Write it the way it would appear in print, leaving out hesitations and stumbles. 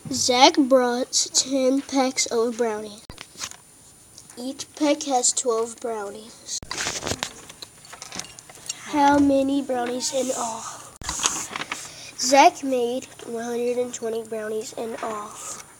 Zach brought 10 packs of brownies. Each pack has 12 brownies. How many brownies in all? Zach made 120 brownies in all.